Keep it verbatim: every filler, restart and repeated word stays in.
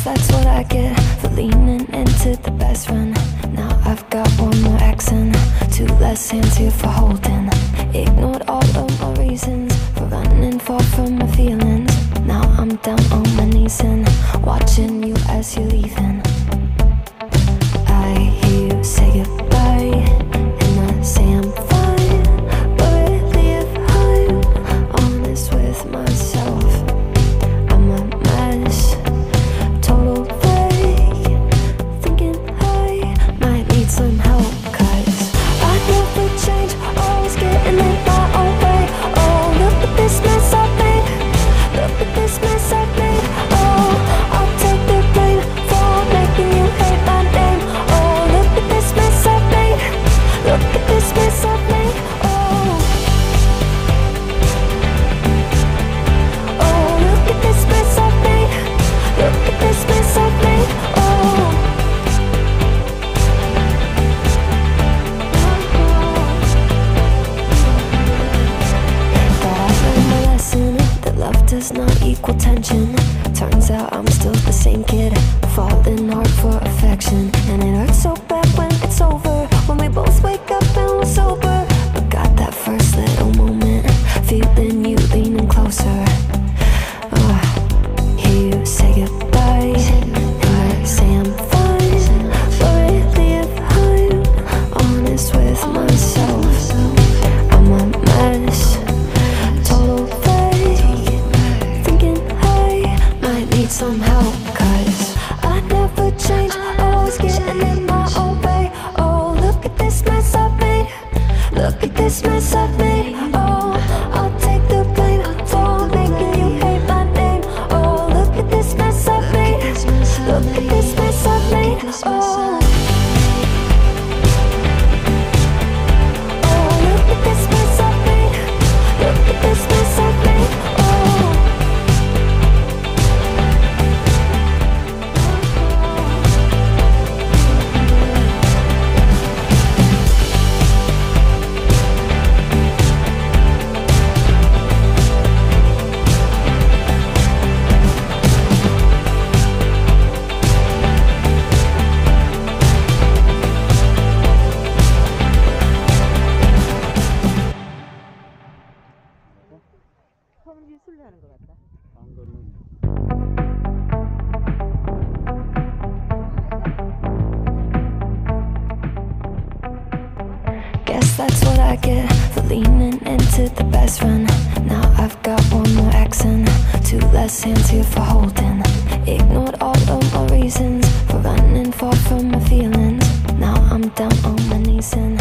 that's what I get for leaning into the best friend. Now I've got one more accent, two less hands here for holding. Ignored all of my reasons for running far from my feelings. Now I'm down on my knees and watching you as you're leaving. I hear you say goodbye and I say I'm fine, but really if I'm honest with myself, I'm a mess, total fake, thinking I might need some help. Cause I never change, always getting in my own way. Oh, look at this mess I've made, look at this mess I've made. Oh, I'll take the blame for making you hate my name. Oh, look at this mess I've made, look at this mess I've made. Oh, oh, look at this mess I've made, look at this mess I've made. Oh, but I've learned my lesson that love does not equal tension. Turns out I'm still the same kid, falling hard for affection. And it hurts so bad when it's over, when we both wake up and we're sober. But got that first little moment, feeling you leaning closer. uh, Hear you say goodbye and I say I'm fine, but really if I'm honest with myself, I'm a mess, total fake, thinking I might need some help. Cause I never change, always getting in my own way. Oh, look at this mess I've made, look at this mess I've made. Oh, I'll take the blame for making you hate my name. Oh, look at this mess I've made, look at this mess I've made. Oh, oh, look at this mess I've made, look at this mess I've made. Oh, 성질 술래하는 것 같다. guess that's what I get for leaning into the best friend. Now I've got one more accent, two less hands here for holding. Ignored all of my reasons for running far from my feelings. Now I'm down on my knees and